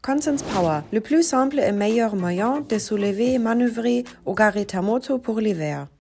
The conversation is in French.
Consensus Power, le plus simple et meilleur moyen de soulever et manœuvrer au garage à moto pour l'hiver.